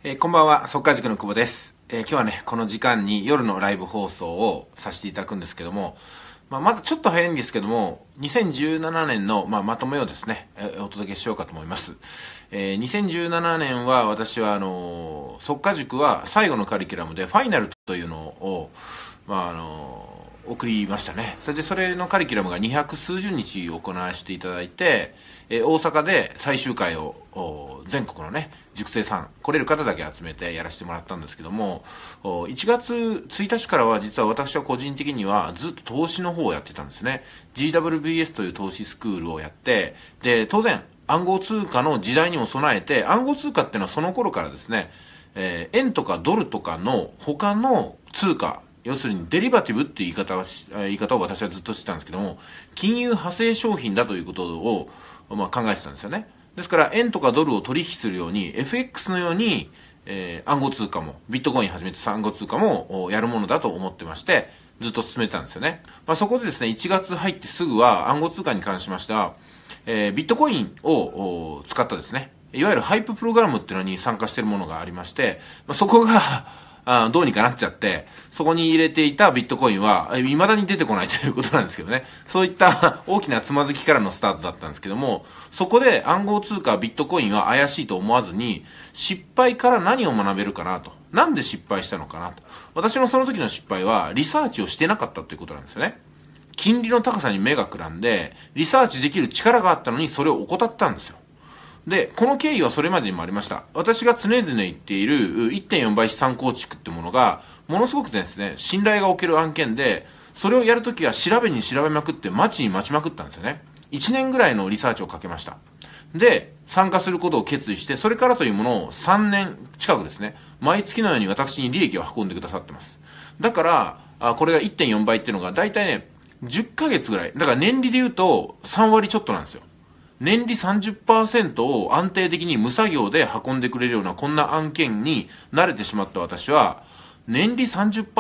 こんばんは、速稼塾の久保です。今日はね、この時間に夜のライブ放送をさせていただくんですけども、まだちょっと早いんですけども、2017年の、まとめをですね、お届けしようかと思います。2017年は私は速稼塾は最後のカリキュラムでファイナルというのを、送りましたね。それのカリキュラムが200数十日行わせていただいて、大阪で最終回を全国のね、塾生さん、来れる方だけ集めてやらせてもらったんですけども、1月1日からは実は私は個人的にはずっと投資の方をやってたんですね。GWBS という投資スクールをやって、で、当然、暗号通貨の時代にも備えて、暗号通貨っていうのはその頃からですね、円とかドルとかの他の通貨、要するにデリバティブっていう言い方を私はずっとしてたんですけども、金融派生商品だということを、考えてたんですよね。ですから円とかドルを取引するように FX のように、暗号通貨もビットコインはじめとした暗号通貨もやるものだと思ってまして、ずっと進めてたんですよね。そこでですね、1月入ってすぐは暗号通貨に関しましては、ビットコインを使ったですね、いわゆるハイププログラムっていうのに参加しているものがありまして、そこがどうにかなっちゃって、そこに入れていたビットコインは未だに出てこないということなんですけどね。そういった大きなつまずきからのスタートだったんですけども、そこで暗号通貨ビットコインは怪しいと思わずに、失敗から何を学べるかなと。なんで失敗したのかなと。私のその時の失敗はリサーチをしてなかったということなんですよね。金利の高さに目がくらんで、リサーチできる力があったのにそれを怠ったんですよ。で、この経緯はそれまでにもありました。私が常々言っている 1.4 倍資産構築ってものが、ものすごくですね、信頼がおける案件で、それをやるときは調べに調べまくって待ちに待ちまくったんですよね。1年ぐらいのリサーチをかけました。で、参加することを決意して、それからというものを3年近くですね、毎月のように私に利益を運んでくださってます。だから、これが 1.4 倍っていうのが、だいたいね、10ヶ月ぐらい。だから年利で言うと3割ちょっとなんですよ。年利 30% を安定的に無作業で運んでくれるようなこんな案件に慣れてしまった私は、年利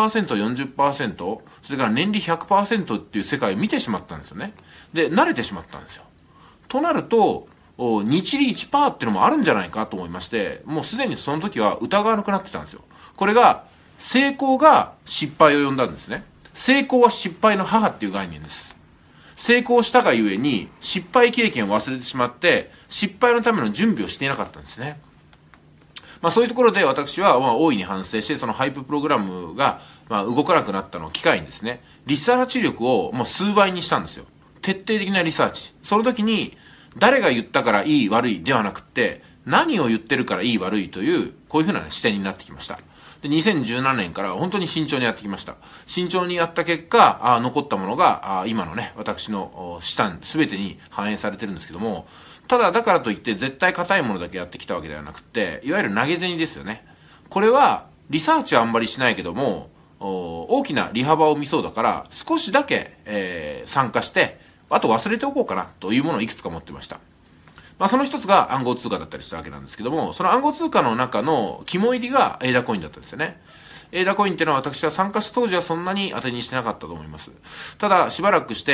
30%、40%、それから年利 100% っていう世界を見てしまったんですよね。で、慣れてしまったんですよ。となると、日利 1% っていうのもあるんじゃないかと思いまして、もうすでにその時は疑わなくなってたんですよ。これが、成功が失敗を呼んだんですね。成功は失敗の母っていう概念です。成功したがゆえに失敗経験を忘れてしまって失敗のための準備をしていなかったんですね。そういうところで私は大いに反省して、そのハイププログラムが動かなくなったのを機会にですね、リサーチ力を数倍にしたんですよ。徹底的なリサーチ。その時に誰が言ったからいい悪いではなくって、何を言ってるからいい悪いというこういうふうな視点になってきました。で、2017年から本当に慎重にやってきました。慎重にやった結果、残ったものが今のね、私の資産全てに反映されてるんですけども、ただだからといって絶対硬いものだけやってきたわけではなくて、いわゆる投げ銭ですよね。これはリサーチはあんまりしないけども、大きな利幅を見そうだから少しだけ、参加して、あと忘れておこうかなというものをいくつか持ってました。その一つが暗号通貨だったりしたわけなんですけども、その暗号通貨の中の肝入りがエーダコインだったんですよね。エーダコインっていうのは私は参加した当時はそんなに当てにしてなかったと思います。ただしばらくして、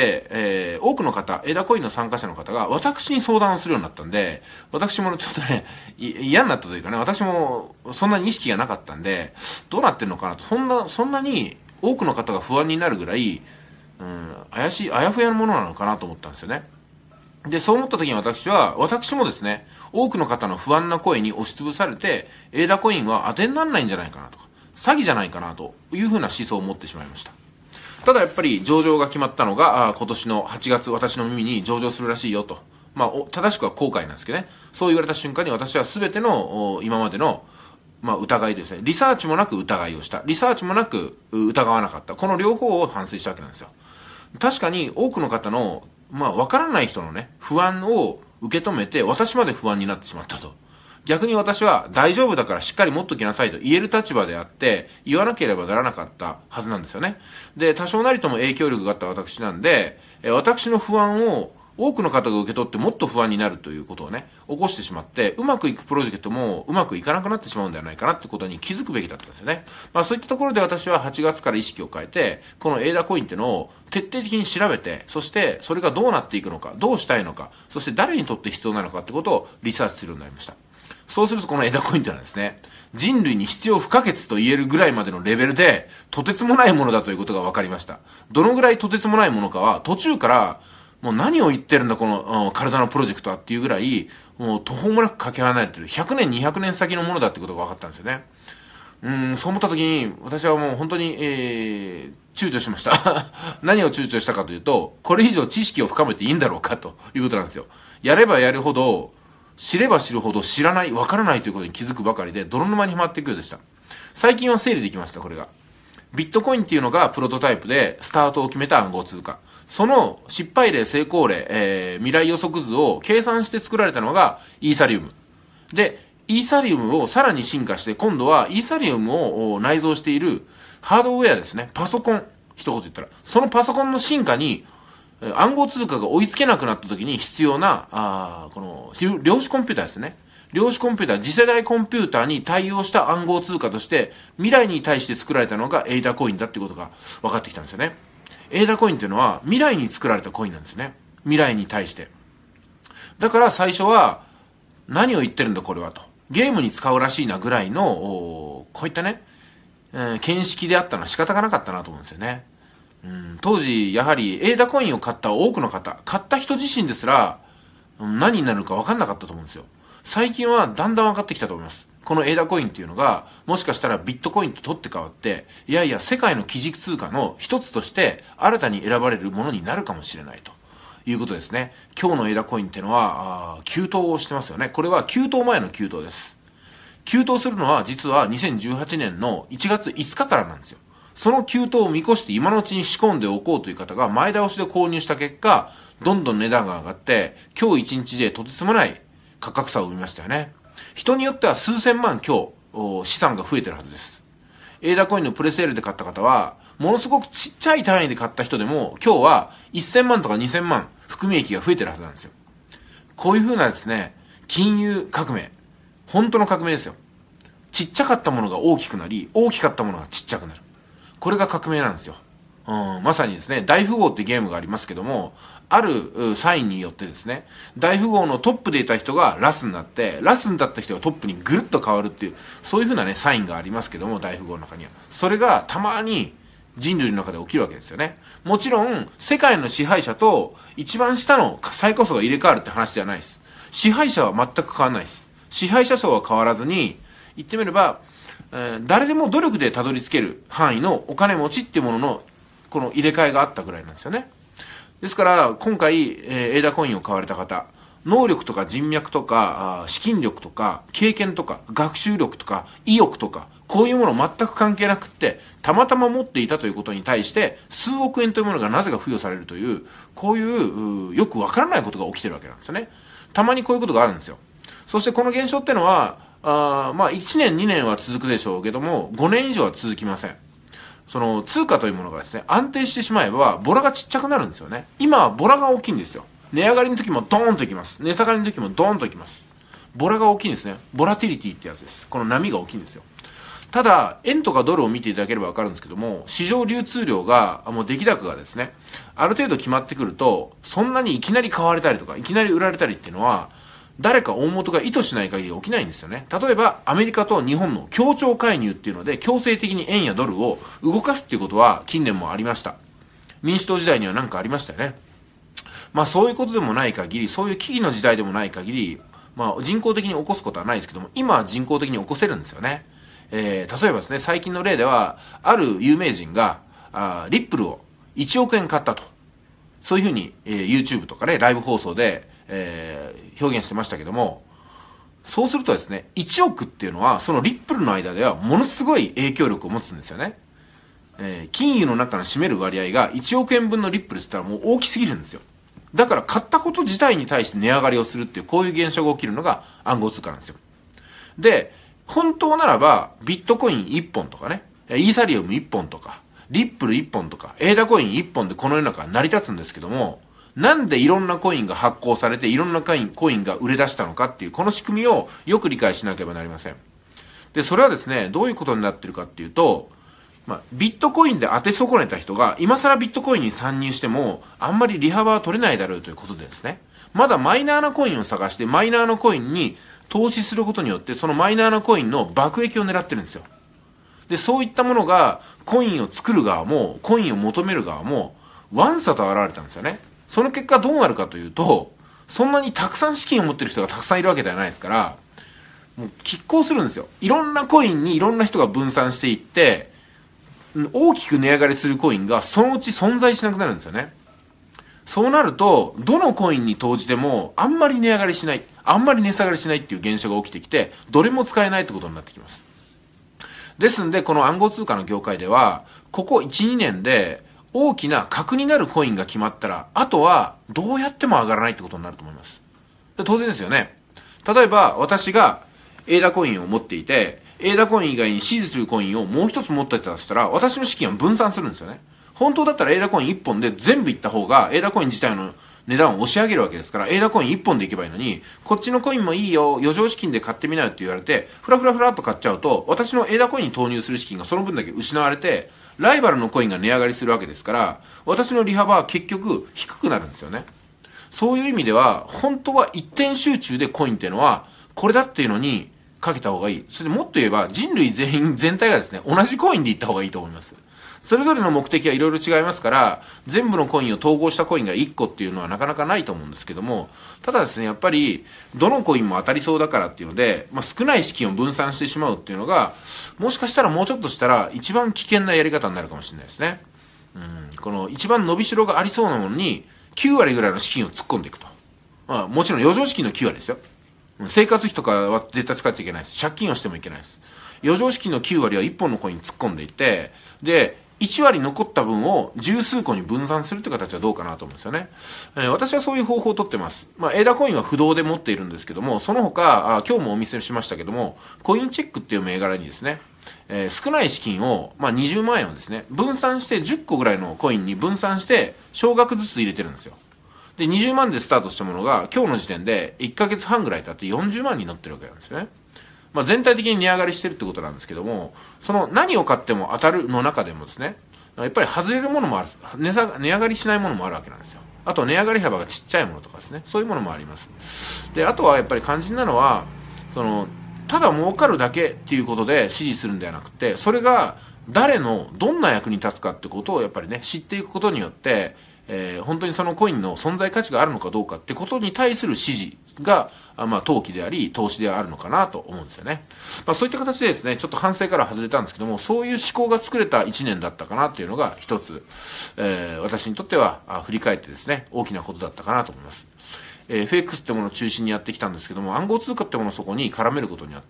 多くの方、エーダコインの参加者の方が私に相談をするようになったんで、私もちょっとね、嫌になったというかね、私もそんなに意識がなかったんで、どうなってるのかなと、そんなに多くの方が不安になるぐらい、怪しい、あやふやなものなのかなと思ったんですよね。で、そう思った時に私もですね、多くの方の不安な声に押しつぶされて、エーダコインは当てにならないんじゃないかなとか、詐欺じゃないかなというふうな思想を持ってしまいました。ただやっぱり上場が決まったのが、今年の8月私の耳に上場するらしいよと。正しくは後悔なんですけどね。そう言われた瞬間に私は全ての今までの疑いですね。リサーチもなく疑いをした。リサーチもなく疑わなかった。この両方を反省したわけなんですよ。確かに多くの方のわからない人のね、不安を受け止めて、私まで不安になってしまったと。逆に私は大丈夫だからしっかり持っときなさいと言える立場であって、言わなければならなかったはずなんですよね。で、多少なりとも影響力があった私なんで、私の不安を多くの方が受け取ってもっと不安になるということをね、起こしてしまって、うまくいくプロジェクトもうまくいかなくなってしまうんではないかなってことに気づくべきだったんですよね。そういったところで私は8月から意識を変えて、このエーダコインっていうのを徹底的に調べて、そしてそれがどうなっていくのか、どうしたいのか、そして誰にとって必要なのかってことをリサーチするようになりました。 そうするとこの枝コインというのはですね、人類に必要不可欠と言えるぐらいまでのレベルで、とてつもないものだということが分かりました。どのぐらいとてつもないものかは、途中から、もう何を言ってるんだこの体のプロジェクトはっていうぐらい、もう途方もなくかけ離れてる。100年、200年先のものだってことが分かったんですよね。そう思った時に、私はもう本当に、躊躇しました。何を躊躇したかというと、これ以上知識を深めていいんだろうかということなんですよ。やればやるほど、知れば知るほど知らない、わからないということに気づくばかりで、泥沼にはまっていくようでした。最近は整理できました、これが。ビットコインっていうのがプロトタイプで、スタートを決めた暗号通貨。その失敗例、成功例、未来予測図を計算して作られたのがイーサリウム。で、イーサリウムをさらに進化して、今度はイーサリウムを内蔵しているハードウェアですね。パソコン。一言言ったら。そのパソコンの進化に、暗号通貨が追いつけなくなった時に必要な、この、量子コンピューターですね。量子コンピューター、次世代コンピューターに対応した暗号通貨として、未来に対して作られたのがエイダコインだっていうことが分かってきたんですよね。エイダコインっていうのは未来に作られたコインなんですね。未来に対して。だから最初は、何を言ってるんだこれはと。ゲームに使うらしいなぐらいの、こういったね、見識であったのは仕方がなかったなと思うんですよね。当時、やはり、エイダコインを買った多くの方、買った人自身ですら、何になるか分かんなかったと思うんですよ。最近はだんだん分かってきたと思います。このエイダコインっていうのが、もしかしたらビットコインと取って変わって、いやいや、世界の基軸通貨の一つとして、新たに選ばれるものになるかもしれないということですね。今日のエイダコインっていうのは、急騰をしてますよね。これは急騰前の急騰です。急騰するのは、実は2018年の1月5日からなんですよ。その急騰を見越して今のうちに仕込んでおこうという方が前倒しで購入した結果、どんどん値段が上がって、今日1日でとてつもない価格差を生みましたよね。人によっては数千万今日資産が増えてるはずです。エイダコインのプレセールで買った方は、ものすごくちっちゃい単位で買った人でも、今日は1000万とか2000万含み益が増えてるはずなんですよ。こういう風なですね、金融革命、本当の革命ですよ。ちっちゃかったものが大きくなり、大きかったものがちっちゃくなる。これが革命なんですよ。まさにですね、大富豪ってゲームがありますけども、あるサインによってですね、大富豪のトップでいた人がラスになって、ラスになった人がトップにぐるっと変わるっていう、そういう風なね、サインがありますけども、大富豪の中には。それがたまに人類の中で起きるわけですよね。もちろん、世界の支配者と一番下の最高層が入れ替わるって話じゃないです。支配者は全く変わらないです。支配者層は変わらずに、言ってみれば、誰でも努力でたどり着ける範囲のお金持ちっていうもののこの入れ替えがあったぐらいなんですよね。ですから今回、エイダコインを買われた方、能力とか人脈とか資金力とか経験とか学習力とか意欲とかこういうもの全く関係なくってたまたま持っていたということに対して数億円というものがなぜか付与されるというこういうよくわからないことが起きてるわけなんですよね。たまにこういうことがあるんですよ。そしてこの現象ってのはまあ1年2年は続くでしょうけども5年以上は続きません。その通貨というものがですね安定してしまえばボラがちっちゃくなるんですよね。今はボラが大きいんですよ。値上がりの時もドーンといきます。値下がりの時もドーンといきます。ボラが大きいんですね。ボラティリティってやつです。この波が大きいんですよ。ただ円とかドルを見ていただければ分かるんですけども市場流通量がもう出来高がですねある程度決まってくるとそんなにいきなり買われたりとかいきなり売られたりっていうのは誰か大元が意図しない限り起きないんですよね。例えばアメリカと日本の協調介入っていうので強制的に円やドルを動かすっていうことは近年もありました。民主党時代には何かありましたよね。まあそういうことでもない限りそういう危機の時代でもない限りまあ人工的に起こすことはないですけども今は人工的に起こせるんですよね。例えばですね最近の例ではある有名人がリップルを1億円買ったとそういうふうに、YouTube とかねライブ放送で表現してましたけどもそうするとですね1億っていうのはそのリップルの間ではものすごい影響力を持つんですよね。金融の中の占める割合が1億円分のリップルって言ったらもう大きすぎるんですよ。だから買ったこと自体に対して値上がりをするっていうこういう現象が起きるのが暗号通貨なんですよ。で本当ならばビットコイン1本とかねイーサリアム1本とかリップル1本とかエーダコイン1本でこの世の中は成り立つんですけどもなんでいろんなコインが発行されていろんなコインが売れ出したのかっていうこの仕組みをよく理解しなければなりません。でそれはですねどういうことになってるかっていうと、ビットコインで当て損ねた人が今更ビットコインに参入してもあんまり利幅は取れないだろうということでですねまだマイナーなコインを探してマイナーなコインに投資することによってそのマイナーなコインの爆益を狙ってるんですよ。で、そういったものがコインを作る側もコインを求める側もわんさと現れたんですよね。その結果どうなるかというと、そんなにたくさん資金を持ってる人がたくさんいるわけではないですから、もう拮抗するんですよ。いろんなコインにいろんな人が分散していって、大きく値上がりするコインがそのうち存在しなくなるんですよね。そうなると、どのコインに投じてもあんまり値上がりしない、あんまり値下がりしないっていう現象が起きてきて、どれも使えないってことになってきます。ですんで、この暗号通貨の業界では、ここ1、2年で大きな核になるコインが決まったら、あとはどうやっても上がらないってことになると思います。で、当然ですよね。例えば、私がエーダコインを持っていて、エーダコイン以外にシーズというコインをもう一つ持っていたとしたら、私の資金は分散するんですよね。本当だったらエーダコイン1本で全部いった方が、エーダコイン自体の値段を押し上げるわけですから、エーダコイン1本でいけばいいのに、こっちのコインもいいよ、余剰資金で買ってみなよって言われて、フラフラフラっと買っちゃうと、私のエーダコインに投入する資金がその分だけ失われて、ライバルのコインが値上がりするわけですから、私の利幅は結局低くなるんですよね。そういう意味では、本当は一点集中でコインっていうのは、これだっていうのにかけた方がいい。それでもっと言えば、人類全体がですね、同じコインでいった方がいいと思います。それぞれの目的はいろいろ違いますから、全部のコインを統合したコインが1個っていうのはなかなかないと思うんですけども、ただですね、やっぱり、どのコインも当たりそうだからっていうので、少ない資金を分散してしまうっていうのが、もしかしたらもうちょっとしたら一番危険なやり方になるかもしれないですね。この一番伸びしろがありそうなものに、9割ぐらいの資金を突っ込んでいくと。もちろん余剰資金の9割ですよ。生活費とかは絶対使っちゃいけないです。借金をしてもいけないです。余剰資金の9割は1本のコインに突っ込んでいて、で、1割残った分を十数個に分散するという形はどうかなと思うんですよね。私はそういう方法をとってます。エーダコインは不動で持っているんですけども、その他、今日もお見せしましたけども、コインチェックっていう銘柄にですね、少ない資金を、20万円をですね、分散して10個ぐらいのコインに分散して、少額ずつ入れてるんですよ。で、20万でスタートしたものが、今日の時点で1ヶ月半ぐらい経って40万になってるわけなんですよね。全体的に値上がりしてるってことなんですけども、その何を買っても当たるの中でもですね、やっぱり外れるものもある、値上がりしないものもあるわけなんですよ。あと値上がり幅がちっちゃいものとかですね、そういうものもあります。で、あとはやっぱり肝心なのは、ただ儲かるだけっていうことで支持するんではなくて、それが誰のどんな役に立つかってことをやっぱりね、知っていくことによって、本当にそのコインの存在価値があるのかどうかってことに対する支持が、投機であり、投資であるのかなと思うんですよね。そういった形でですね、ちょっと反省から外れたんですけども、そういう思考が作れた1年だったかなというのが一つ、私にとっては振り返ってですね、大きなことだったかなと思います。FX ってものを中心にやってきたんですけども、暗号通貨ってものをそこに絡めることによって、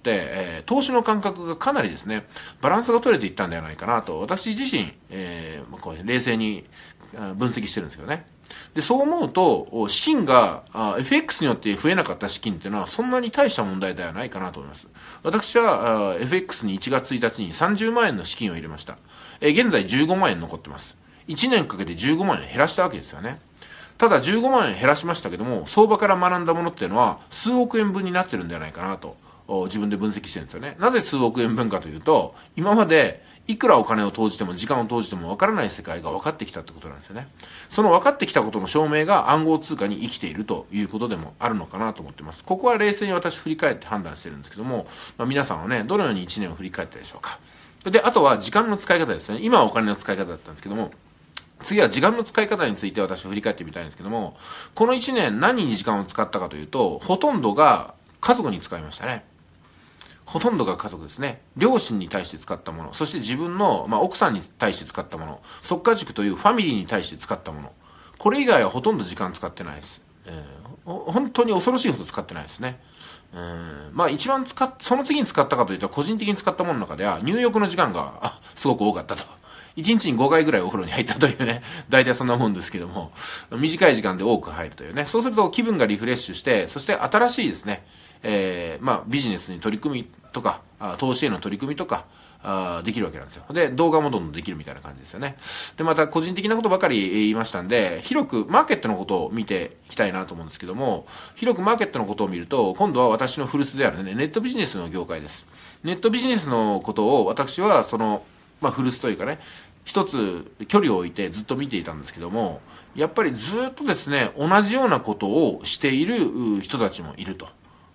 投資の感覚がかなりですね、バランスが取れていったんではないかなと、私自身、こう冷静に分析してるんですけどね。で、そう思うと、資金が、FX によって増えなかった資金っていうのは、そんなに大した問題ではないかなと思います。私は、FX に1月1日に30万円の資金を入れました。現在15万円残ってます。1年かけて15万円減らしたわけですよね。ただ15万円減らしましたけども、相場から学んだものっていうのは、数億円分になってるんではないかなと、自分で分析してるんですよね。なぜ数億円分かというと、今まで、いくらお金を投じても時間を投じても分からない世界が分かってきたってことなんですよね。その分かってきたことの証明が暗号通貨に生きているということでもあるのかなと思っています。ここは冷静に私振り返って判断してるんですけども、皆さんはね、どのように1年を振り返ったでしょうか。で、あとは時間の使い方ですね。今はお金の使い方だったんですけども、次は時間の使い方について私振り返ってみたいんですけども、この1年何に時間を使ったかというと、ほとんどが家族に使いましたね。ほとんどが家族ですね。両親に対して使ったもの、そして自分の、奥さんに対して使ったもの、即家塾というファミリーに対して使ったもの、これ以外はほとんど時間使ってないです。本当に恐ろしいほど使ってないですね。一番その次に使ったかというと、個人的に使ったものの中では、入浴の時間がすごく多かったと。1日に5回ぐらいお風呂に入ったというね、大体そんなもんですけども、短い時間で多く入るというね、そうすると気分がリフレッシュして、そして新しいですね、ビジネスに取り組みとか、投資への取り組みとか、できるわけなんですよ。で、動画もどんどんできるみたいな感じですよね。で、また個人的なことばかり言いましたんで、広くマーケットのことを見ていきたいなと思うんですけども、広くマーケットのことを見ると、今度は私の古巣であるね、ネットビジネスの業界です。ネットビジネスのことを私は古巣というかね、一つ距離を置いてずっと見ていたんですけども、やっぱりずっとですね、同じようなことをしている人たちもいると。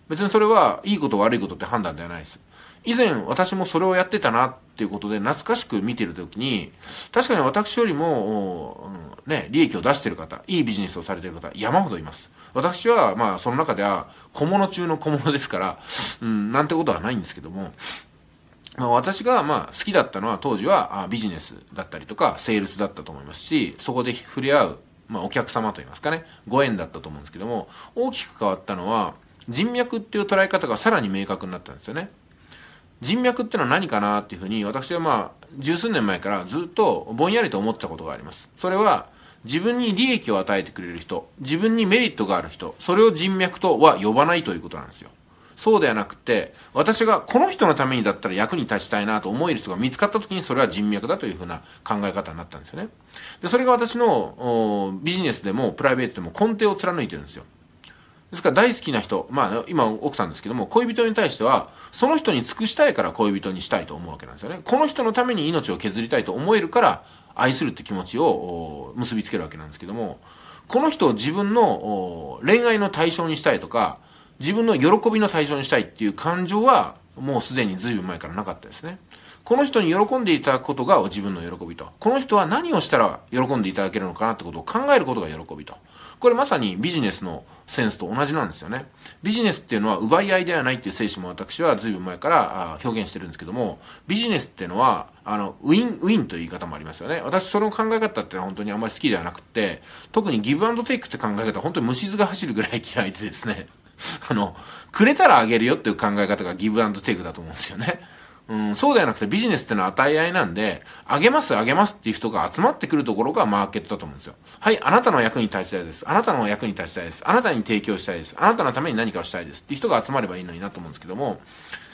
別にそれはいいこと悪いことって判断ではないです。以前私もそれをやってたなっていうことで懐かしく見てるときに、確かに私よりも、ね、利益を出している方、いいビジネスをされている方、山ほどいます。私は、まあ、その中では小物中の小物ですから、なんてことはないんですけども、まあ、私がまあ好きだったのは当時はビジネスだったりとかセールスだったと思いますし、そこで触れ合う、まあ、お客様といいますかね、ご縁だったと思うんですけども、大きく変わったのは人脈っていう捉え方がさらに明確になったんですよね。人脈ってのは何かなっていうふうに私はまあ十数年前からずっとぼんやりと思ってたことがあります。それは自分に利益を与えてくれる人、自分にメリットがある人、それを人脈とは呼ばないということなんですよ。そうではなくて、私がこの人のためにだったら役に立ちたいなと思える人が見つかった時にそれは人脈だというふうな考え方になったんですよね。で、それが私のビジネスでもプライベートでも根底を貫いてるんですよ。ですから大好きな人、まあ今奥さんですけども、恋人に対しては、その人に尽くしたいから恋人にしたいと思うわけなんですよね。この人のために命を削りたいと思えるから愛するって気持ちを結びつけるわけなんですけども、この人を自分の恋愛の対象にしたいとか、自分の喜びの対象にしたいっていう感情はもうすでに随分前からなかったですね。この人に喜んでいただくことが自分の喜びと、この人は何をしたら喜んでいただけるのかなってことを考えることが喜びと。これまさにビジネスのセンスと同じなんですよね。ビジネスっていうのは奪い合いではないっていう精神も私は随分前から表現してるんですけども、ビジネスっていうのはウィンウィンという言い方もありますよね。私その考え方っていうのは本当にあんまり好きではなくて、特にギブアンドテイクって考え方は本当に虫唾が走るぐらい嫌いでですね、くれたらあげるよっていう考え方がギブアンドテイクだと思うんですよね。そうではなくてビジネスってのは与え合いなんで、あげますあげますっていう人が集まってくるところがマーケットだと思うんですよ。はい、あなたの役に立ちたいです。あなたの役に立ちたいです。あなたに提供したいです。あなたのために何かをしたいですっていう人が集まればいいのになと思うんですけども、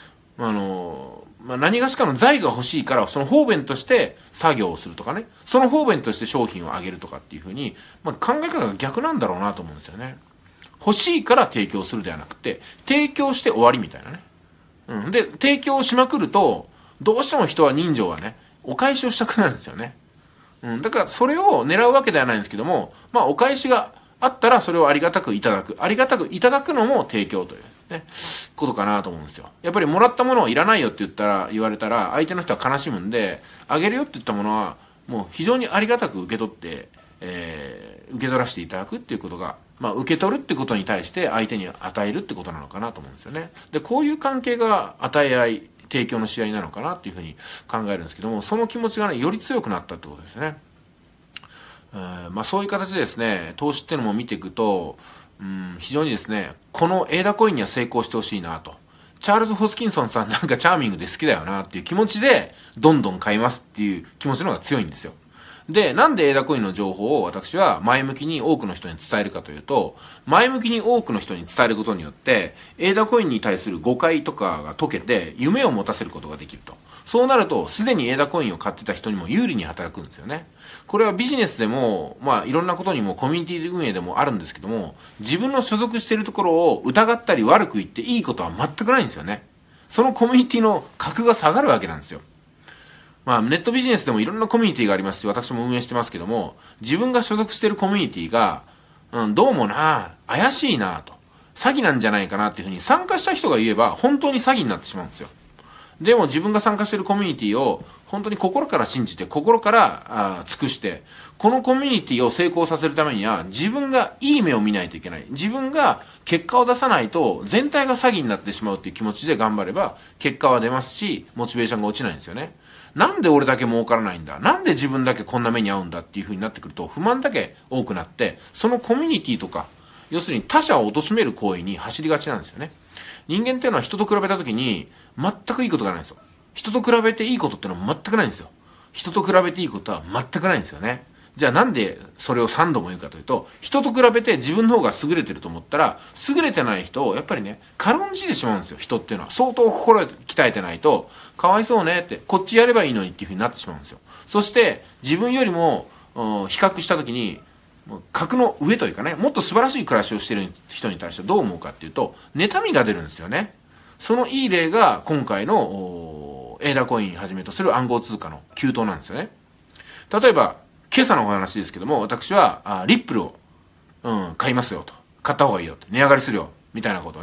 何がしかの財が欲しいから、その方便として作業をするとかね、その方便として商品をあげるとかっていうふうに、考え方が逆なんだろうなと思うんですよね。欲しいから提供するではなくて、提供して終わりみたいなね。で、提供しまくると、どうしても人は人情はね、お返しをしたくなるんですよね。だからそれを狙うわけではないんですけども、お返しがあったらそれをありがたくいただく。ありがたくいただくのも提供というね、ことかなと思うんですよ。やっぱりもらったものをいらないよって言われたら、相手の人は悲しむんで、あげるよって言ったものは、もう非常にありがたく受け取って、受け取らせていただくっていうことが、受け取るってことに対して相手に与えるってことなのかなと思うんですよね。で、こういう関係が与え合い、提供の試合なのかなっていうふうに考えるんですけども、その気持ちがね、より強くなったってことですね。そういう形でですね、投資っていうのも見ていくと、非常にですね、このエーダコインには成功してほしいなと。チャールズ・ホスキンソンさんなんかチャーミングで好きだよなっていう気持ちで、どんどん買いますっていう気持ちの方が強いんですよ。で、なんでエーダコインの情報を私は前向きに多くの人に伝えるかというと、前向きに多くの人に伝えることによって、エーダコインに対する誤解とかが解けて、夢を持たせることができると。そうなると、すでにエーダコインを買ってた人にも有利に働くんですよね。これはビジネスでも、いろんなことにもコミュニティ運営でもあるんですけども、自分の所属しているところを疑ったり悪く言っていいことは全くないんですよね。そのコミュニティの格が下がるわけなんですよ。ネットビジネスでもいろんなコミュニティがありますし、私も運営してますけども、自分が所属しているコミュニティが、どうもな、怪しいなと、詐欺なんじゃないかなっていうふうに参加した人が言えば、本当に詐欺になってしまうんですよ。でも自分が参加しているコミュニティを、本当に心から信じて、心から尽くして、このコミュニティを成功させるためには、自分がいい目を見ないといけない。自分が結果を出さないと、全体が詐欺になってしまうっていう気持ちで頑張れば、結果は出ますし、モチベーションが落ちないんですよね。なんで俺だけ儲からないんだ、なんで自分だけこんな目に遭うんだっていう風になってくると、不満だけ多くなって、そのコミュニティとか、要するに他者を貶める行為に走りがちなんですよね。人間っていうのは人と比べたときに、全くいいことがないんですよ。人と比べていいことってのは全くないんですよ。人と比べていいことは全くないんですよね。じゃあなんでそれを3度も言うかというと、人と比べて自分の方が優れてると思ったら、優れてない人をやっぱりね、軽んじてしまうんですよ。人っていうのは相当心を鍛えてないと、かわいそうねって、こっちやればいいのにっていう風になってしまうんですよ。そして自分よりも比較したときに、格の上というかね、もっと素晴らしい暮らしをしている人に対してどう思うかっていうと、妬みが出るんですよね。そのいい例が今回のエーダコインはじめとする暗号通貨の急騰なんですよね。例えば今朝のお話ですけども、私はリップルを、買いますよと、買った方がいいよと、値上がりするよみたいなことをね、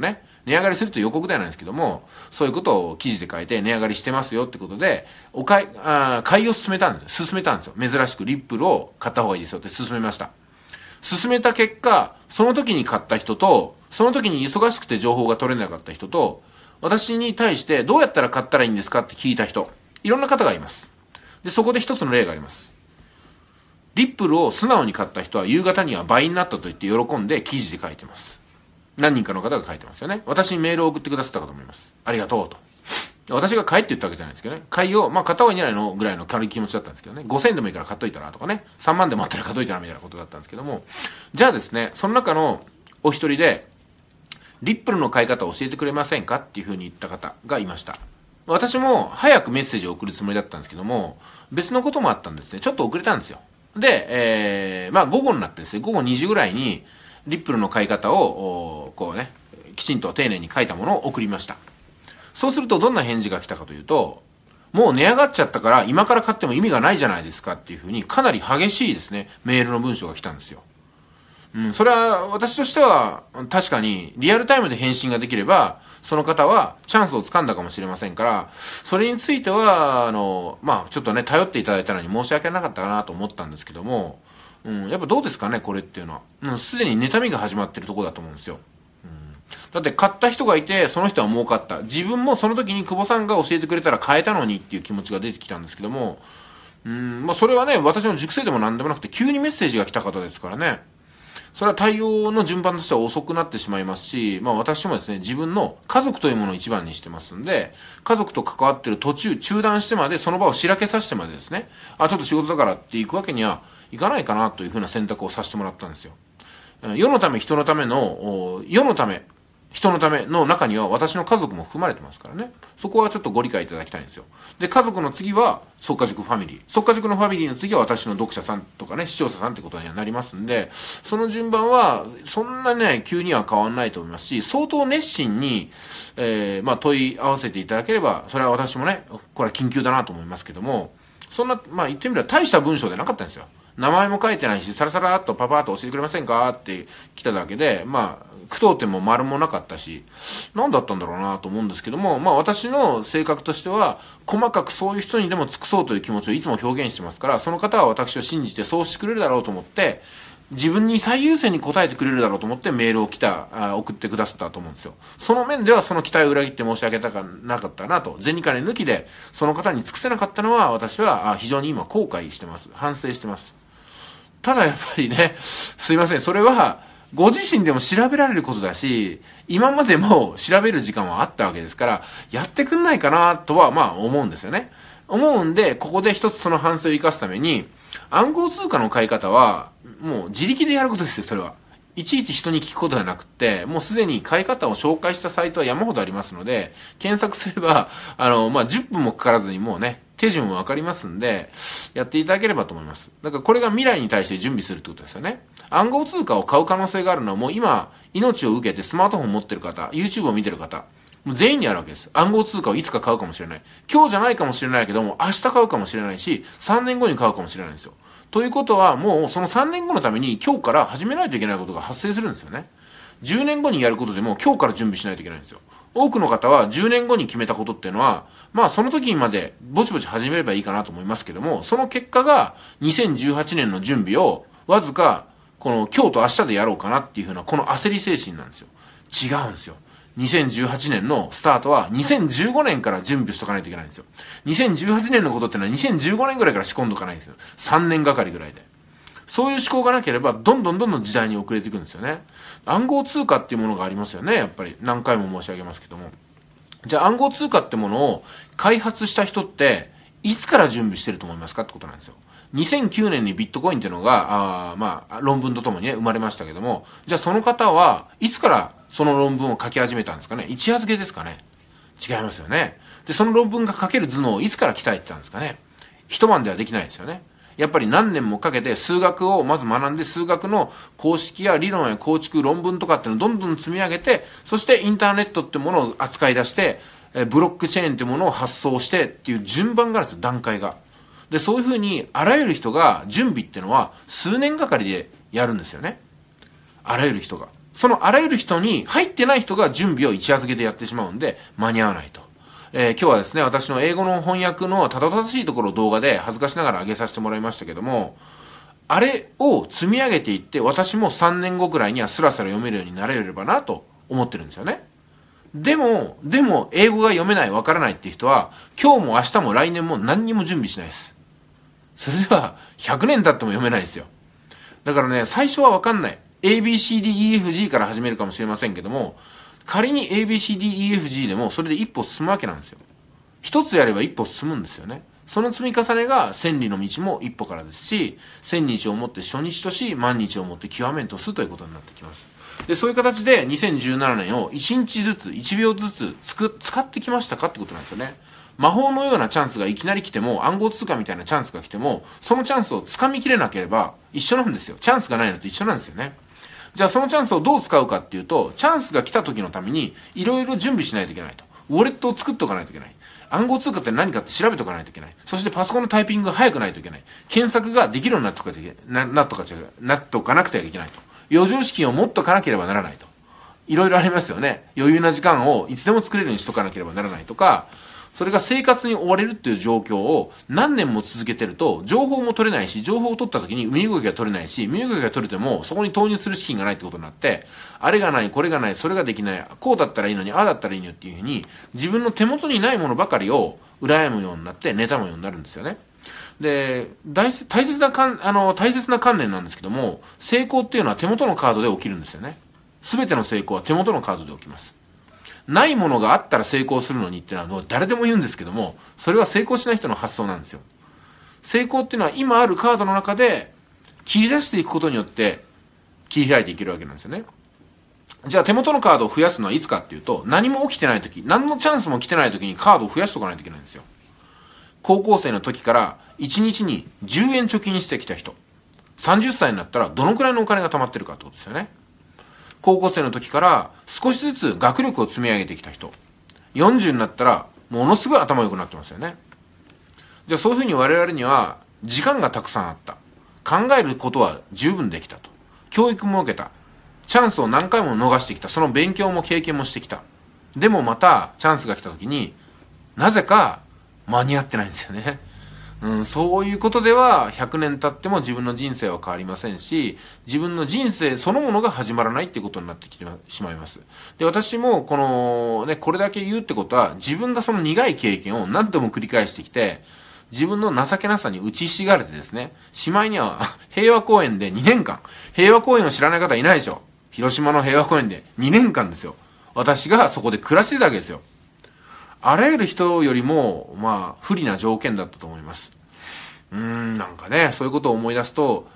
値上がりするという予告ではないんですけども、そういうことを記事で書いて値上がりしてますよってことで、買いを進めたんですよ。珍しくリップルを買った方がいいですよって勧めました。進めた結果、その時に買った人と、その時に忙しくて情報が取れなかった人と、私に対してどうやったら買ったらいいんですかって聞いた人、いろんな方がいます。で、そこで一つの例があります。リップルを素直に買った人は夕方には倍になったと言って喜んで記事で書いてます。何人かの方が書いてますよね。私にメールを送ってくださった方もいます。ありがとうと。私が買いって言ったわけじゃないですけどね。買いを、買った方がいいんじゃないのぐらいの軽い気持ちだったんですけどね。5000円でもいいから買っといたらとかね。3万でもあったら買っといたらみたいなことだったんですけども。じゃあですね、その中のお一人で、リップルの買い方を教えてくれませんかっていう風に言った方がいました。私も早くメッセージを送るつもりだったんですけども、別のこともあったんですね。ちょっと遅れたんですよ。で、午後になってですね、午後2時ぐらいに、リップルの買い方を、きちんと丁寧に書いたものを送りました。そうするとどんな返事が来たかというと、もう値上がっちゃったから今から買っても意味がないじゃないですかっていうふうにかなり激しいですね、メールの文章が来たんですよ。それは私としては確かにリアルタイムで返信ができれば、その方はチャンスをつかんだかもしれませんから、それについては、ちょっとね、頼っていただいたのに申し訳なかったかなと思ったんですけども、やっぱどうですかね、これっていうのは。すでに妬みが始まってるところだと思うんですよ。だって買った人がいて、その人は儲かった。自分もその時に久保さんが教えてくれたら買えたのにっていう気持ちが出てきたんですけども、それはね、私の熟成でも何でもなくて、急にメッセージが来た方ですからね。それは対応の順番としては遅くなってしまいますし、私もですね、自分の家族というものを一番にしてますんで、家族と関わってる途中、中断してまで、その場をしらけさせてまでですね、ちょっと仕事だからって行くわけにはいかないかなというふうな選択をさせてもらったんですよ。世のため、人のための、人のための中には私の家族も含まれてますからね。そこはちょっとご理解いただきたいんですよ。で、家族の次は、速稼塾ファミリー。速稼塾のファミリーの次は私の読者さんとかね、視聴者さんってことにはなりますんで、その順番は、そんなね、急には変わんないと思いますし、相当熱心に、問い合わせていただければ、それは私もね、これは緊急だなと思いますけども、そんな、言ってみれば大した文章でなかったんですよ。名前も書いてないし、サラサラっとパパーっと教えてくれませんかって来ただけで、句読点も丸もなかったし、何だったんだろうなと思うんですけども、私の性格としては、細かくそういう人にでも尽くそうという気持ちをいつも表現してますから、その方は私を信じてそうしてくれるだろうと思って、自分に最優先に答えてくれるだろうと思ってメールを送ってくださったと思うんですよ。その面ではその期待を裏切って申し訳なかったなと、銭金抜きでその方に尽くせなかったのは私は非常に今後悔してます。反省してます。ただやっぱりね、すいません、それはご自身でも調べられることだし、今までも調べる時間はあったわけですから、やってくんないかなとは思うんですよね。思うんで、ここで一つその反省を生かすために、暗号通貨の買い方は、もう自力でやることですよ、それは。いちいち人に聞くことではなくて、もうすでに買い方を紹介したサイトは山ほどありますので、検索すれば、10分もかからずにもうね、手順もわかりますんで、やっていただければと思います。だからこれが未来に対して準備するってことですよね。暗号通貨を買う可能性があるのはもう今、命を受けてスマートフォンを持ってる方、YouTube を見てる方、もう全員にあるわけです。暗号通貨をいつか買うかもしれない。今日じゃないかもしれないけども、明日買うかもしれないし、3年後に買うかもしれないんですよ。ということは、もうその3年後のために今日から始めないといけないことが発生するんですよね。10年後にやることでも今日から準備しないといけないんですよ。多くの方は10年後に決めたことっていうのは、その時までぼちぼち始めればいいかなと思いますけども、その結果が2018年の準備をわずかこの今日と明日でやろうかなっていうふうなこの焦り精神なんですよ。違うんですよ。2018年のスタートは2015年から準備しとかないといけないんですよ。2018年のことってのは2015年ぐらいから仕込んどかないんですよ。3年がかりぐらいで。そういう思考がなければどんどん時代に遅れていくんですよね。暗号通貨っていうものがありますよね。やっぱり何回も申し上げますけども。じゃあ暗号通貨ってものを開発した人っていつから準備してると思いますかってことなんですよ。2009年にビットコインっていうのが、論文とともにね、生まれましたけども、じゃあその方はいつからその論文を書き始めたんですかね。一夜漬けですかね。違いますよね。で、その論文が書ける頭脳をいつから鍛えてたんですかね。一晩ではできないですよね。やっぱり何年もかけて数学をまず学んで、数学の公式や理論や構築、論文とかっていうのをどんどん積み上げて、そしてインターネットってものを扱い出して、ブロックチェーンってものを発送してっていう順番があるんですよ、段階が。で、そういうふうにあらゆる人が準備っていうのは数年がかりでやるんですよね。あらゆる人が。 そのあらゆる人に入ってない人が準備を一夜漬けでやってしまうんで、間に合わないと。今日はですね、私の英語の翻訳のたどたどしいところを動画で恥ずかしながら上げさせてもらいましたけども、あれを積み上げていって、私も3年後くらいにはスラスラ読めるようになれればなと思ってるんですよね。でも、英語が読めない、わからないっていう人は、今日も明日も来年も何にも準備しないです。それでは、100年経っても読めないですよ。だからね、最初はわかんない。ABCDEFG から始めるかもしれませんけども、仮に ABCDEFG でもそれで一歩進むわけなんですよ。一つやれば一歩進むんですよね。その積み重ねが千里の道も一歩からですし、千日をもって初日とし、万日をもって極めんとすということになってきます。で、そういう形で2017年を1日ずつ、1秒ずつ使ってきましたかってことなんですよね。魔法のようなチャンスがいきなり来ても、暗号通貨みたいなチャンスが来ても、そのチャンスを掴みきれなければ一緒なんですよ。チャンスがないのと一緒なんですよね。じゃあそのチャンスをどう使うかっていうと、チャンスが来た時のために、いろいろ準備しないといけないと。ウォレットを作っておかないといけない。暗号通貨って何かって調べておかないといけない。そしてパソコンのタイピングが早くないといけない。検索ができるようになっとかなくてはいけないと。余剰資金を持っとかなければならないと。いろいろありますよね。余裕な時間をいつでも作れるようにしとかなければならないとか、それが生活に追われるっていう状況を何年も続けてると、情報も取れないし、情報を取った時に身動きが取れないし、身動きが取れてもそこに投入する資金がないってことになって、あれがない、これがない、それができない、こうだったらいいのに、ああだったらいいのっていうふうに、自分の手元にないものばかりを羨むようになって、妬むようになるんですよね。で、大切な観念なんですけども、成功っていうのは手元のカードで起きるんですよね。すべての成功は手元のカードで起きます。ないものがあったら成功するのにっていうのは誰でも言うんですけども、それは成功しない人の発想なんですよ。成功っていうのは今あるカードの中で切り出していくことによって切り開いていけるわけなんですよね。じゃあ手元のカードを増やすのはいつかっていうと、何も起きてない時、何のチャンスも来てない時にカードを増やしておかないといけないんですよ。高校生の時から1日に10円貯金してきた人、30歳になったらどのくらいのお金が貯まってるかってことですよね。高校生の時から少しずつ学力を積み上げてきた人、40になったらものすごい頭良くなってますよね。じゃあそういうふうに我々には時間がたくさんあった。考えることは十分できたと。教育も受けた。チャンスを何回も逃してきた。その勉強も経験もしてきた。でもまたチャンスが来た時になぜか間に合ってないんですよね。そういうことでは100年経っても自分の人生は変わりませんし、自分の人生そのものが始まらないっていうことになってきてしまいます。で、私もこれだけ言うってことは、自分がその苦い経験を何度も繰り返してきて、自分の情けなさに打ちひしがれてですね、しまいには平和公園で2年間、平和公園を知らない方いないでしょ。広島の平和公園で2年間ですよ。私がそこで暮らしてたわけですよ。あらゆる人よりも、不利な条件だったと思います。なんかね、そういうことを思い出すと、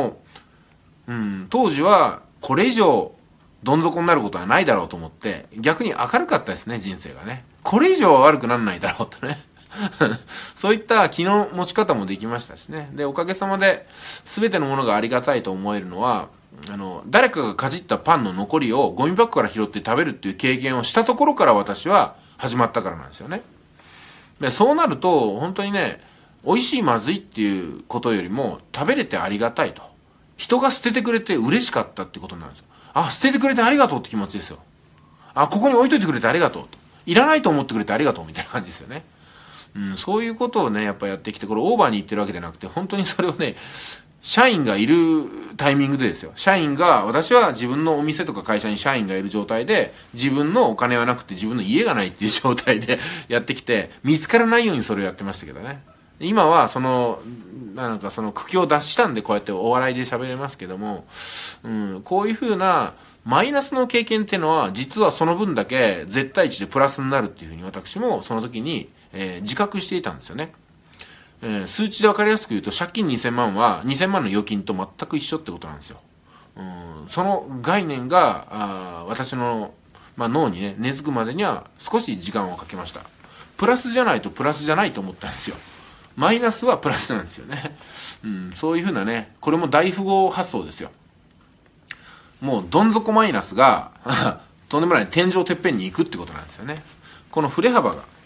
当時は、これ以上、どん底になることはないだろうと思って、逆に明るかったですね、人生がね。これ以上は悪くならないだろうとね。そういった気の持ち方もできましたしね。で、おかげさまで、すべてのものがありがたいと思えるのは、誰かがかじったパンの残りをゴミ箱から拾って食べるっていう経験をしたところから私は、始まったからなんですよね。で、そうなると本当にね、美味しいまずいっていうことよりも食べれてありがたいと、人が捨ててくれて嬉しかったってことなんですよ。あ、捨ててくれてありがとうって気持ちですよ。あ、ここに置いといてくれてありがとうと、いらないと思ってくれてありがとうみたいな感じですよね。そういうことをねやっぱやってきて、これオーバーに言ってるわけじゃなくて、本当にそれをね、社員がいるタイミングでですよ。社員が、私は自分のお店とか会社に社員がいる状態で、自分のお金はなくて自分の家がないっていう状態でやってきて、見つからないようにそれをやってましたけどね。今はその苦境を脱したんでこうやってお笑いで喋れますけども、こういう風なマイナスの経験っていうのは実はその分だけ絶対値でプラスになるっていう風に私もその時に、自覚していたんですよね。数値で分かりやすく言うと、借金2000万は2000万の預金と全く一緒ってことなんですよ。その概念が私の、脳にね根付くまでには少し時間をかけました。プラスじゃないとプラスじゃないと思ったんですよ。マイナスはプラスなんですよね。そういうふうなね、これも大富豪発想ですよ。もうどん底マイナスがとんでもない天井てっぺんに行くってことなんですよね。この振れ幅が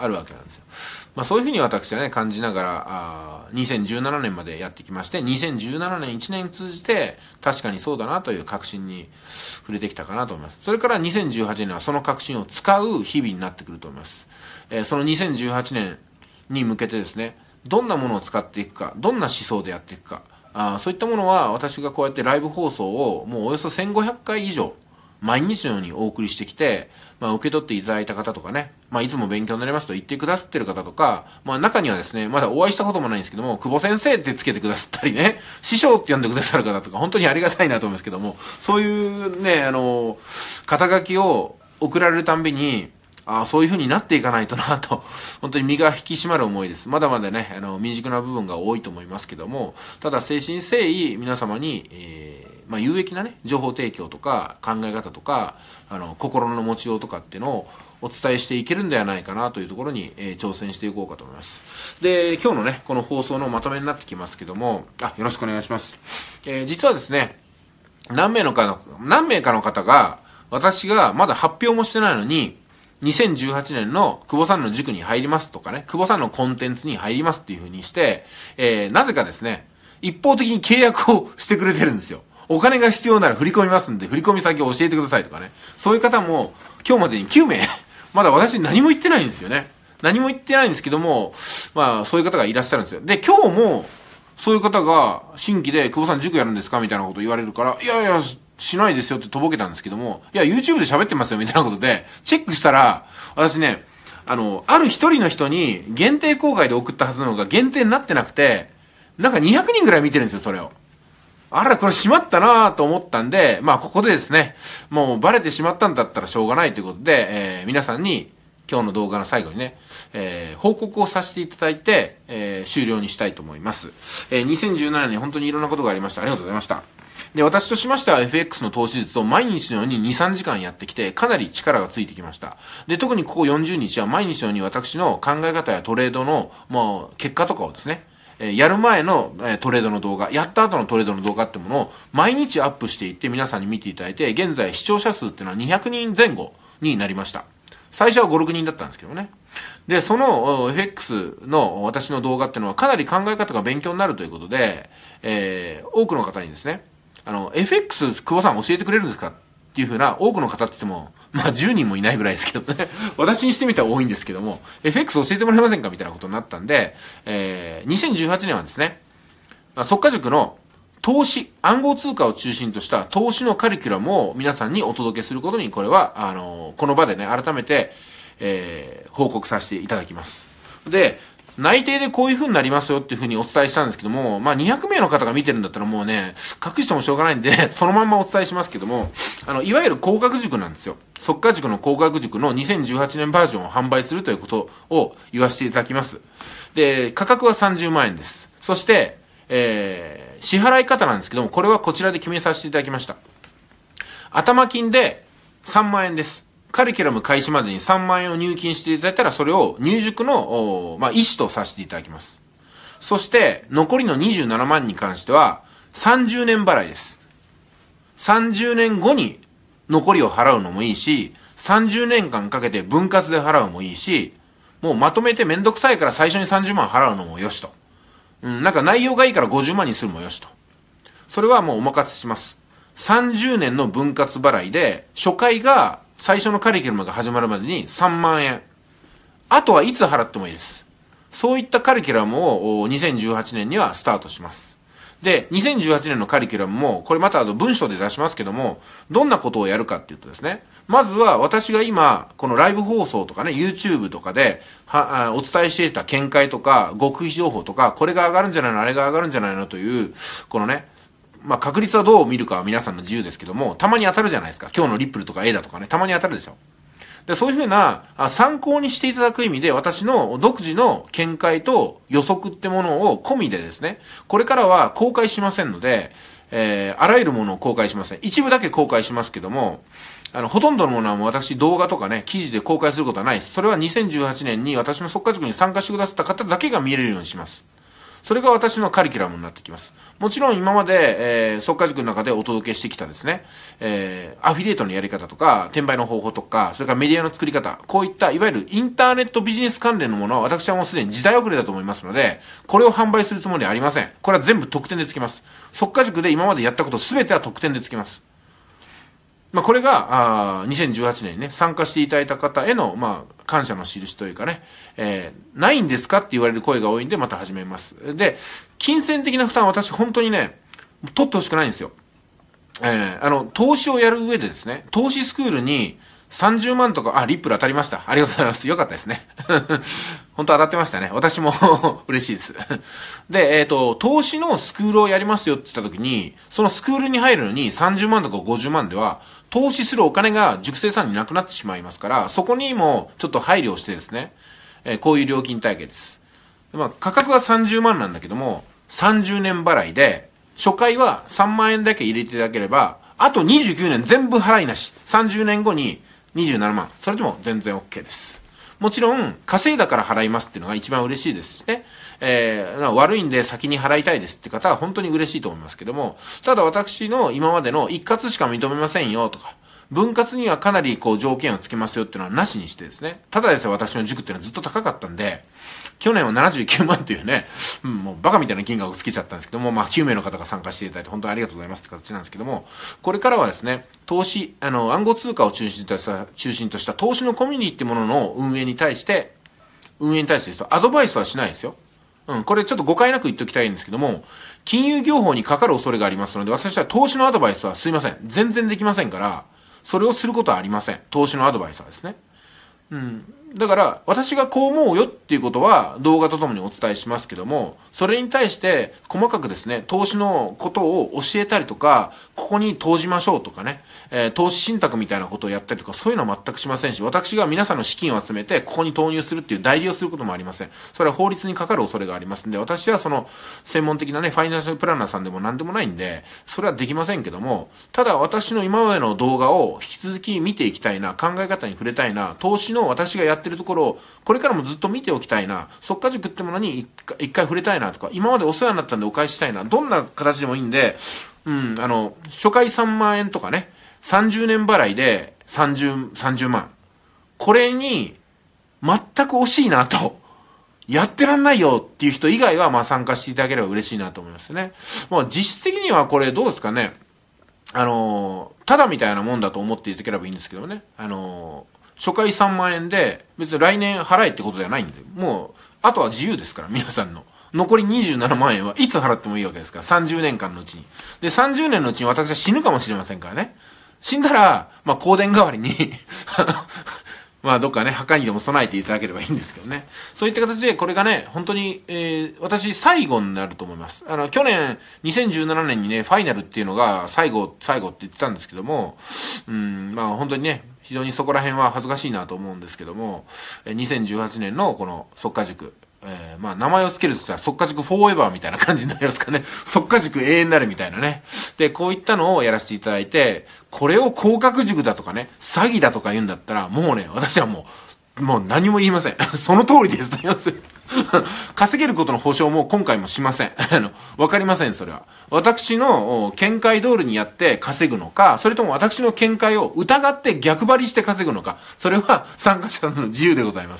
あるわけなんですよ。そういうふうに私はね、感じながら、2017年までやってきまして、2017年1年通じて、確かにそうだなという確信に触れてきたかなと思います。それから2018年はその確信を使う日々になってくると思います。その2018年に向けてですね、どんなものを使っていくか、どんな思想でやっていくか、そういったものは私がこうやってライブ放送をもうおよそ1500回以上、毎日のようにお送りしてきて、受け取っていただいた方とかね、いつも勉強になりますと言ってくださってる方とか、中にはですね、まだお会いしたこともないんですけども、久保先生ってつけてくださったりね、師匠って呼んでくださる方とか、本当にありがたいなと思うんですけども、そういうね、肩書きを送られるたんびに、そういう風になっていかないとなと、本当に身が引き締まる思いです。まだまだね、未熟な部分が多いと思いますけども、ただ誠心誠意皆様に、有益なね、情報提供とか考え方とか、心の持ちようとかっていうのをお伝えしていけるんではないかなというところに、挑戦していこうかと思います。で、今日のね、この放送のまとめになってきますけども、よろしくお願いします。実はですね、何名かの方が、私がまだ発表もしてないのに、2018年の久保さんの塾に入りますとかね、久保さんのコンテンツに入りますっていう風にして、なぜかですね、一方的に契約をしてくれてるんですよ。お金が必要なら振り込みますんで、振り込み先を教えてくださいとかね。そういう方も、今日までに9名、まだ私何も言ってないんですよね。何も言ってないんですけども、そういう方がいらっしゃるんですよ。で、今日も、そういう方が、新規で、久保さん塾やるんですかみたいなこと言われるから、いやいや、しないですよってとぼけたんですけども、いや、YouTube で喋ってますよみたいなことで、チェックしたら、私ね、ある一人の人に限定公開で送ったはずなのが限定になってなくて、なんか200人ぐらい見てるんですよ、それを。あら、これしまったなぁと思ったんで、ここでですね、もうバレてしまったんだったらしょうがないということで、皆さんに今日の動画の最後にね、報告をさせていただいて、終了にしたいと思います。2017年本当にいろんなことがありました。ありがとうございました。で、私としましては FX の投資術を毎日のように2、3時間やってきて、かなり力がついてきました。で、特にここ40日は毎日のように私の考え方やトレードの、結果とかをですね、やる前のトレードの動画、やった後のトレードの動画ってものを毎日アップしていって皆さんに見ていただいて、現在視聴者数っていうのは200人前後になりました。最初は5、6人だったんですけどね。で、その FX の私の動画っていうのはかなり考え方が勉強になるということで、多くの方にですね、FX 久保さん教えてくれるんですかっていうふうな多くの方って言っても、10人もいないぐらいですけどね。私にしてみたら多いんですけども、FX 教えてもらえませんかみたいなことになったんで、2018年はですね、速稼塾の投資、暗号通貨を中心とした投資のカリキュラムを皆さんにお届けすることに、これは、この場でね、改めて、報告させていただきます。で、内定でこういう風になりますよっていう風にお伝えしたんですけども、200名の方が見てるんだったらもうね、隠してもしょうがないんで、そのまんまお伝えしますけども、いわゆる高額塾なんですよ。速稼塾の高額塾の2018年バージョンを販売するということを言わせていただきます。で、価格は30万円です。そして、支払い方なんですけども、これはこちらで決めさせていただきました。頭金で3万円です。カリキュラム開始までに3万円を入金していただいたら、それを入塾の、意思とさせていただきます。そして、残りの27万に関しては、30年払いです。30年後に残りを払うのもいいし、30年間かけて分割で払うのもいいし、もうまとめてめんどくさいから最初に30万払うのもよしと。なんか内容がいいから50万にするもよしと。それはもうお任せします。30年の分割払いで、初回が、最初のカリキュラムが始まるまでに3万円。あとはいつ払ってもいいです。そういったカリキュラムを2018年にはスタートします。で、2018年のカリキュラムも、これまた文章で出しますけども、どんなことをやるかっていうとですね、まずは私が今、このライブ放送とかね、YouTube とかでお伝えしていた見解とか、極秘情報とか、これが上がるんじゃないの、あれが上がるんじゃないのという、このね、確率はどう見るかは皆さんの自由ですけども、たまに当たるじゃないですか。今日のリップルとか A だとかね、たまに当たるでしょ。で、そういうふうな参考にしていただく意味で、私の独自の見解と予測ってものを込みでですね、これからは公開しませんので、あらゆるものを公開しません。一部だけ公開しますけども、ほとんどのものはもう私動画とかね、記事で公開することはないです。それは2018年に私の速稼塾に参加してくださった方だけが見れるようにします。 それが私のカリキュラムになってきます。もちろん今まで、速稼塾の中でお届けしてきたですね、アフィリエイトのやり方とか、転売の方法とか、それからメディアの作り方、こういったいわゆるインターネットビジネス関連のものは私はもうすでに時代遅れだと思いますので、これを販売するつもりはありません。これは全部特典でつきます。速稼塾で今までやったことすべては特典でつきます。これが、2018年にね、参加していただいた方への、感謝の印というかね、ないんですかって言われる声が多いんで、また始めます。で、金銭的な負担は私本当にね、取ってほしくないんですよ。投資をやる上でですね、投資スクールに30万とか、リップル当たりました。ありがとうございます。よかったですね。本当当たってましたね。私も嬉しいです。で、投資のスクールをやりますよって言った時に、そのスクールに入るのに30万とか50万では、投資するお金が塾生さんになくなってしまいますから、そこにもちょっと配慮してですね、こういう料金体系です。価格は30万なんだけども、30年払いで、初回は3万円だけ入れていただければ、あと29年全部払いなし、30年後に27万。それでも全然 OK です。もちろん、稼いだから払いますっていうのが一番嬉しいですしね。悪いんで先に払いたいですって方は本当に嬉しいと思いますけども、ただ私の今までの一括しか認めませんよとか、分割にはかなり条件をつけますよっていうのはなしにしてですね。ただですね、私の塾っていうのはずっと高かったんで、去年は79万というね、もうバカみたいな金額をつけちゃったんですけども、9名の方が参加していただいて本当にありがとうございますって形なんですけども、これからはですね、投資、暗号通貨を中心とした投資のコミュニティってものの運営に対してですと、アドバイスはしないですよ。これちょっと誤解なく言っておきたいんですけども、金融業法にかかる恐れがありますので、私は投資のアドバイスはすいません。全然できませんから、それをすることはありません。投資のアドバイスはですね。だから、私がこう思うよっていうことは動画とともにお伝えしますけども、それに対して細かくですね、投資のことを教えたりとか、ここに投じましょうとかね、投資信託みたいなことをやったりとか、そういうのは全くしませんし、私が皆さんの資金を集めて、ここに投入するっていう代理をすることもありません。それは法律にかかる恐れがありますんで、私はその専門的なね、ファイナンシャルプランナーさんでも何でもないんで、それはできませんけども、ただ私の今までの動画を引き続き見ていきたいな、考え方に触れたいな、投資の私がやってるところを、これからもずっと見ておきたいな、速稼塾ってものに一回触れたいなとか、今までお世話になったんでお返ししたいな、どんな形でもいいんで、初回3万円とかね、30年払いで30万。これに、全く惜しいなと、やってらんないよっていう人以外は、参加していただければ嬉しいなと思いますね。実質的にはこれどうですかね。ただみたいなもんだと思っていただければいいんですけどね。初回3万円で、別に来年払えってことじゃないんで、もう、あとは自由ですから、皆さんの。残り27万円はいつ払ってもいいわけですから、30年間のうちに。で、30年のうちに私は死ぬかもしれませんからね。死んだら、香典代わりにどっかね、墓にでも備えていただければいいんですけどね。そういった形で、これがね、本当に、私、最後になると思います。去年、2017年にね、ファイナルっていうのが、最後って言ってたんですけども、本当にね、非常にそこら辺は恥ずかしいなと思うんですけども、2018年のこの、速稼塾、名前を付けるとしたら、速稼塾フォーエバーみたいな感じになりますかね。速稼塾永遠なるみたいなね。で、こういったのをやらせていただいて、これを高額塾だとかね、詐欺だとか言うんだったら、もうね、私はもう何も言いません。その通りですと言います。稼げることの保証も今回もしません。わかりません、それは。私の見解通りにやって稼ぐのか、それとも私の見解を疑って逆張りして稼ぐのか、それは参加者の自由でございます。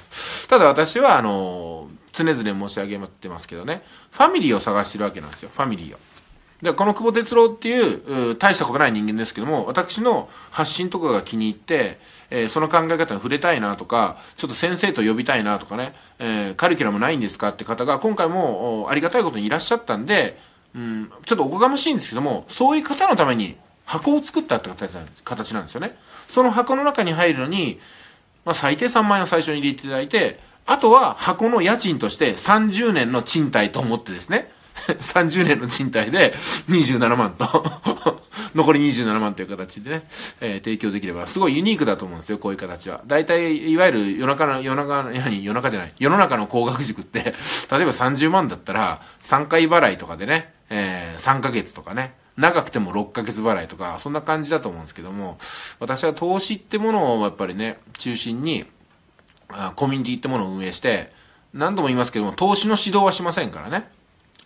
ただ私は、常々申し上げてますけどね、ファミリーを探してるわけなんですよ、ファミリーを。で、この久保哲郎っていう、大したことない人間ですけども、私の発信とかが気に入って、その考え方に触れたいなとか、ちょっと先生と呼びたいなとかね、カリキュラムないんですかって方が今回もありがたいことにいらっしゃったんで、ちょっとおこがましいんですけども、そういう方のために箱を作ったって形なんですよね。その箱の中に入るのに、最低3万円を最初に入れていただいて、あとは箱の家賃として30年の賃貸と思ってですね、30年の賃貸で27万と残り27万という形でね、提供できればすごいユニークだと思うんですよ、こういう形は。大体いわゆる世の中の高額塾って例えば30万だったら3回払いとかでね、3ヶ月とかね、長くても6ヶ月払いとかそんな感じだと思うんですけども、私は投資ってものをやっぱりね中心にコミュニティってものを運営して、何度も言いますけども、投資の指導はしませんからね。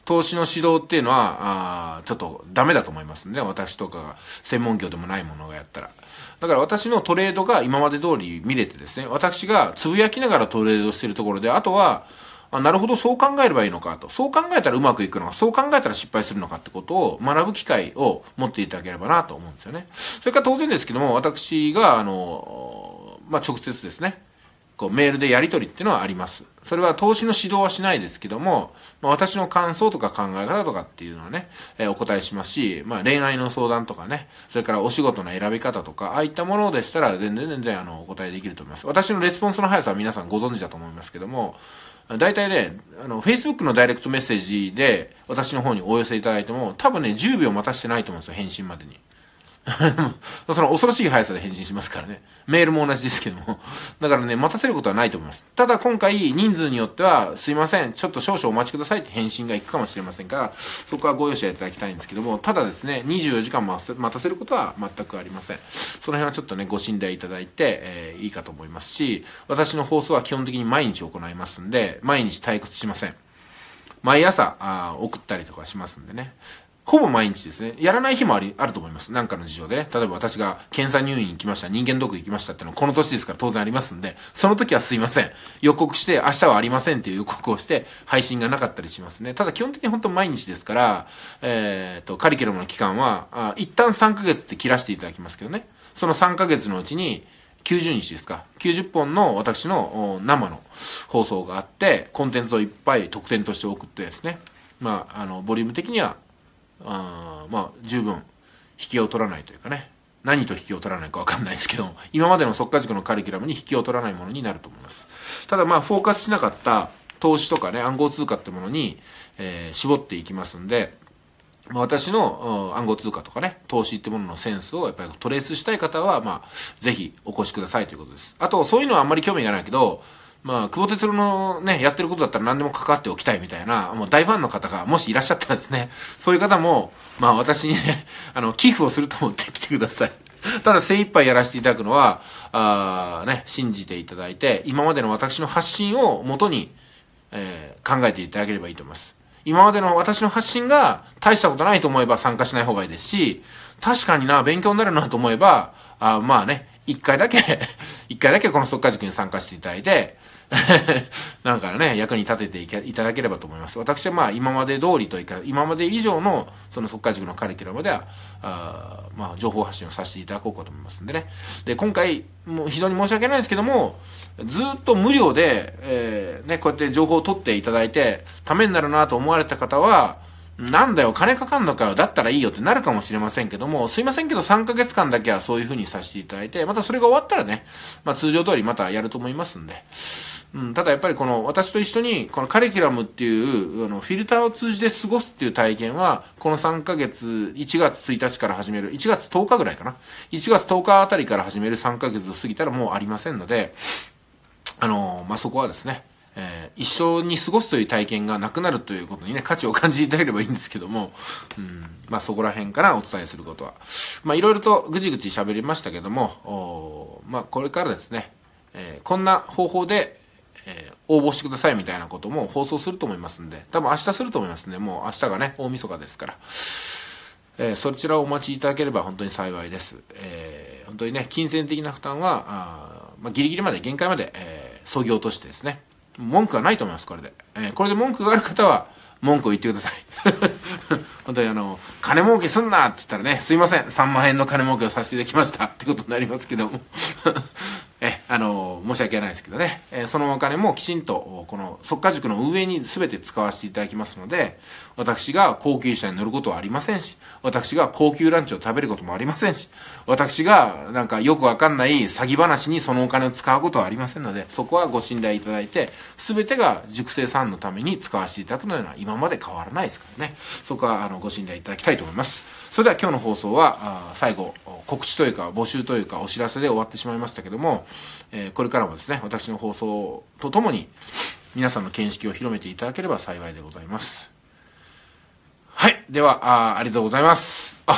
投資の指導っていうのは、ちょっとダメだと思いますんで、私とかが専門業でもないものがやったら。だから私のトレードが今まで通り見れてですね、私がつぶやきながらトレードしているところで、あとは、なるほど、そう考えればいいのかと。そう考えたらうまくいくのか、そう考えたら失敗するのかってことを学ぶ機会を持っていただければなと思うんですよね。それから当然ですけども、私が、直接ですね、メールでやり取りっていうのはあります。それは投資の指導はしないですけども、私の感想とか考え方とかっていうのはね、お答えしますし、恋愛の相談とかね、それからお仕事の選び方とか、ああいったものでしたら全然お答えできると思います。私のレスポンスの速さは皆さんご存知だと思いますけども、大体ね、Facebook のダイレクトメッセージで私の方にお寄せいただいても、多分ね、10秒待たしてないと思うんですよ、返信までに。その恐ろしい速さで返信しますからね。メールも同じですけども。だからね、待たせることはないと思います。ただ今回、人数によっては、すいません、ちょっと少々お待ちくださいって返信がいくかもしれませんから、そこはご容赦いただきたいんですけども、ただですね、24時間待たせることは全くありません。その辺はちょっとね、ご信頼いただいて、いいかと思いますし、私の放送は基本的に毎日行いますんで、毎日退屈しません。毎朝送ったりとかしますんでね。ほぼ毎日ですね。やらない日もあると思います。なんかの事情でね。例えば私が検査入院行きました、人間ドック行きましたっていうのはこの年ですから当然ありますんで、その時はすいません。予告して、明日はありませんっていう予告をして、配信がなかったりしますね。ただ基本的に本当毎日ですから、カリキュラムの期間は、一旦3ヶ月って切らしていただきますけどね。その3ヶ月のうちに、90日ですか。90本の私の生の放送があって、コンテンツをいっぱい特典として送ってですね。ボリューム的には、十分引きを取らないというかね、何と引きを取らないか分かんないですけども、今までの速稼塾のカリキュラムに引きを取らないものになると思います。ただフォーカスしなかった投資とかね、暗号通貨ってものに、絞っていきますんで、私の暗号通貨とかね、投資ってもののセンスをやっぱりトレースしたい方は、ぜひお越しくださいということです。あと、そういうのはあんまり興味がないけど、久保哲郎のね、やってることだったら何でも関わっておきたいみたいな、もう大ファンの方がもしいらっしゃったらですね、そういう方も、私にね、寄付をすると思って来てください。ただ精一杯やらせていただくのは、信じていただいて、今までの私の発信を元に、考えていただければいいと思います。今までの私の発信が大したことないと思えば参加しない方がいいですし、確かにな、勉強になるなと思えば、一回だけこの速稼塾に参加していただいて、なんかね、役に立てていただければと思います。私は今まで通りというか、今まで以上のその速稼塾のカリキュラムでは、情報発信をさせていただこうかと思いますんでね。で、今回、もう非常に申し訳ないですけども、ずっと無料で、こうやって情報を取っていただいて、ためになるなと思われた方は、なんだよ、金かかんのかよ、だったらいいよってなるかもしれませんけども、すいませんけど3ヶ月間だけはそういう風にさせていただいて、またそれが終わったらね、通常通りまたやると思いますんで。ただやっぱりこの私と一緒にこのカリキュラムっていうフィルターを通じて過ごすっていう体験はこの3ヶ月1月1日から始める1月10日ぐらいかな1月10日あたりから始める3ヶ月を過ぎたらもうありませんのでそこはですね一緒に過ごすという体験がなくなるということにね価値を感じていただければいいんですけども、そこら辺からお伝えすることはいろいろとぐちぐち喋りましたけどもこれからですね、こんな方法で応募してくださいみたいなことも放送すると思いますんで、多分明日すると思いますんで、もう明日がね大晦日ですから、そちらをお待ちいただければ本当に幸いです。本当にね金銭的な負担はギリギリまで限界まで、削ぎ落としてですね、文句はないと思います。これで、これで文句がある方は文句を言ってください。本当に金儲けすんなって言ったらね、すいません、3万円の金儲けをさせていただきましたってことになりますけども。申し訳ないですけどね、そのお金もきちんとこの速稼塾の運営に全て使わせていただきますので、私が高級車に乗ることはありませんし、私が高級ランチを食べることもありませんし、私がなんかよくわかんない詐欺話にそのお金を使うことはありませんので、そこはご信頼いただいて、全てが塾生さんのために使わせていただくのような今まで変わらないですからね、そこはご信頼いただきたいと思います。それでは今日の放送は最後告知というか募集というかお知らせで終わってしまいましたけども、これからもですね私の放送とともに皆さんの見識を広めていただければ幸いでございます。はい、ではありがとうございます。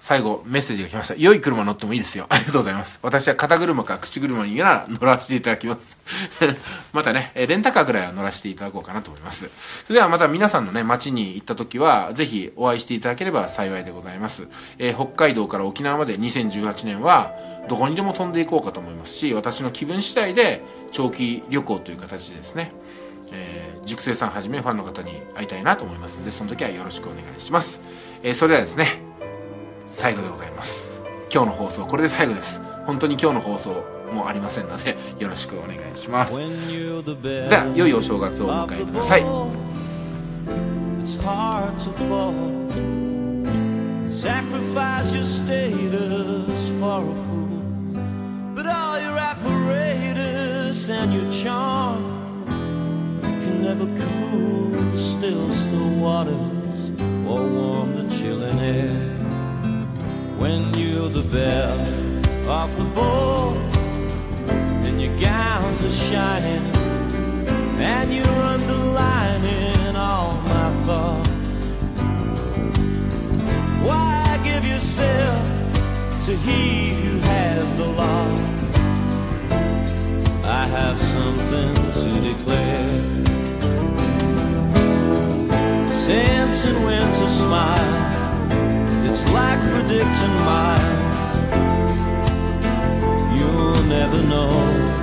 最後メッセージが来ました。良い車乗ってもいいですよ。ありがとうございます。私は肩車か口車になら乗らせていただきます。またね、レンタカーぐらいは乗らせていただこうかなと思います。それではまた皆さんのね、街に行った時は、ぜひお会いしていただければ幸いでございます。北海道から沖縄まで2018年は、どこにでも飛んでいこうかと思いますし、私の気分次第で長期旅行という形でですね、塾生さんはじめファンの方に会いたいなと思いますので、その時はよろしくお願いします。それではですね、最後でございます。今日の放送これで最後です。本当に今日の放送もうありませんのでよろしくお願いします。では良いお正月をお迎えください。Sacrifice your status for a fool, but all your apparatus and your charm can never cool the still waters or warm the chilling air. When you're the belle of the ball and your gowns are shining and you're underlining all my thoughts, why give yourself to he who has the law? I have something to declare. Since and when to smile, it's like predicting mine. You'll never know.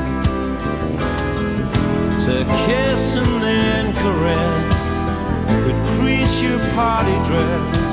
To kiss and then caress could crease your party dress